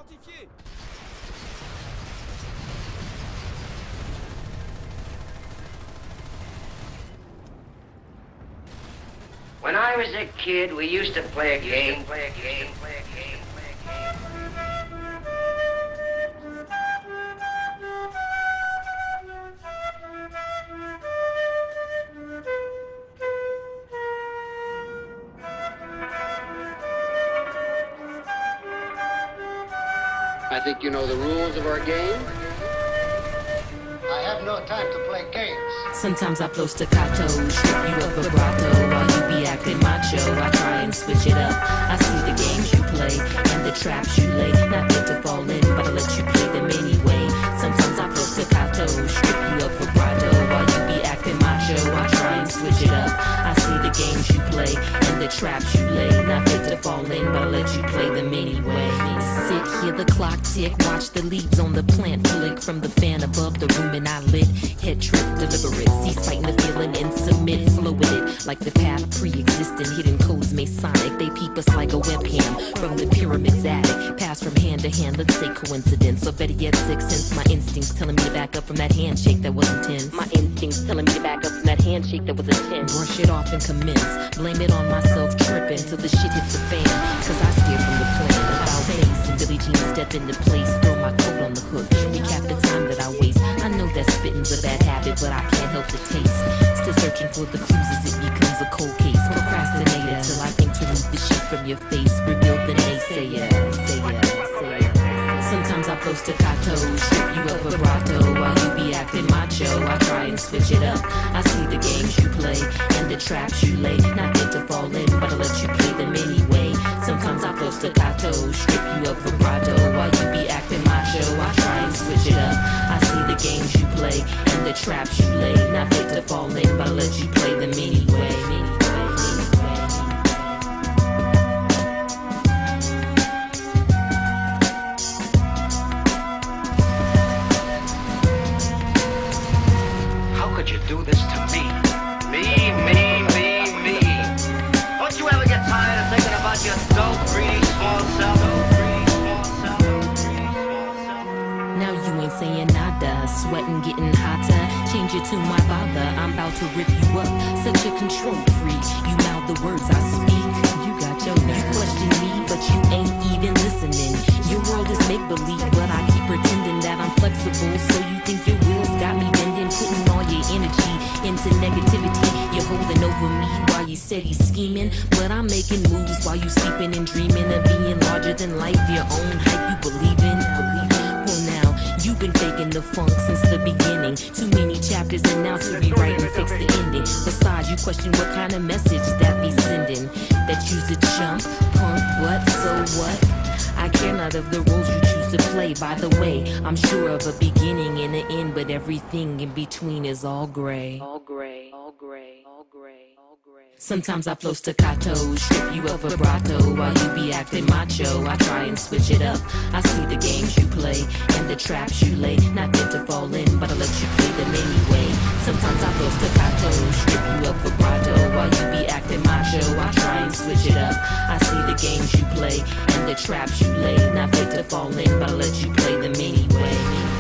When I was a kid, we used to play a game. I think you know the rules of our game. I have no time to play games. Sometimes I flow staccato, strip you of vibrato while you be acting macho. I try and switch it up. I see the games you play and the traps you lay. Not meant to fall in, but I let you play them anyway. Sometimes I flow staccato, strip you of vibrato while you be acting macho. I try and switch it up. I see the games you play and the traps you lay. Not meant to fall in, but I let you play them anyway. Sit, hear the clock tick, watch the leaves on the plant flick from the fan above the room and I lit. Head trip, deliberate, cease fighting the feeling and submit, flow with it like the path pre-existing. Hidden codes Masonic, they peep us like a webcam from the pyramid's attic. Pass from hand to hand, let's say coincidence, or better yet sixth sense. My instincts telling me to back up from that handshake that was intense. My instincts telling me to back up from that handshake that was intense. Brush it off and commence, blame it on myself tripping till the shit hits the fan. Cause I steer from the plan, about face and Billie Jean step into place. Throw my coat on the hook, recap the time that I waste. I know that spitting's a bad habit, but I can't help the taste. Still searching for the clues as it becomes a cold case. Procrastinator till I think to remove the shit from your face. Reveal the naysayer. Sometimes I flow staccato, strip you of vibrato while you be acting macho. I try and switch it up. I see the games you play and the traps you lay. Not meant to fall in, but I let you play them anyway. Sometimes I flow staccato, strip you of vibrato while you be acting macho. I try and switch it up. I see the games you play and the traps you lay. Not meant to fall in, but I let you play them anyway. You do this to me. Me. Don't you ever get tired of thinking about your dope, greedy, small self? Now you ain't saying nada, sweating, getting hotter. Change it to my bother, I'm about to rip you up. Such a control freak, you mouth the words I speak. You got your you question me, but you ain't even listening. Your world is make-believe, but I keep pretending that I'm flexible. So you think your wheels got me bending, putting all your energy into negativity. You're holding over me while you said he's scheming, but I'm making moves while you sleeping and dreaming of being larger than life. Your own hype you believe in. Well now, you've been faking the funk since the beginning. Too many chapters and now to rewrite and fix the ending. Besides, you question what kind of message that be sending. That you's a chump, punk, what, so what? I care not of the roles you choose to play. By the way, I'm sure of a beginning and an end, but everything in between is all gray. All gray, all gray, all gray, all gray. Sometimes I flow staccato, strip you of vibrato while you be acting macho. I try and switch it up. I see the games you play and the traps you lay. Not meant to fall in, but I let you play them anyway. Sometimes I flow staccato, strip you of vibrato while you be acting macho. I try and switch it up. I see the games you play and the traps you lay. Not meant to fall in, but I let you play them anyway.